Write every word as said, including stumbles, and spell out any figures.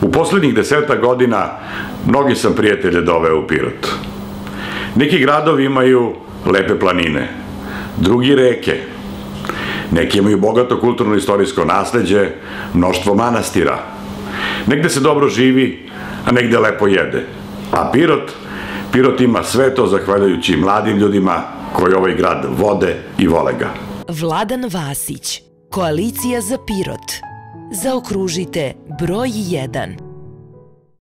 U poslednjih desetak godina mnogi sam prijatelje doveo u Pirot. Neki gradovi imaju lepe planine, drugi reke. Neki imaju bogato kulturno-istorijsko nasleđe, mnoštvo manastira. Negde se dobro živi, a negde lepo jede. A Pirot, Pirot ima sve to zahvaljujući mladim ljudima koji ovaj grad vode i vole ga. Vladan Vasić, Koalicija za Pirot. Zaokružite broj jedan.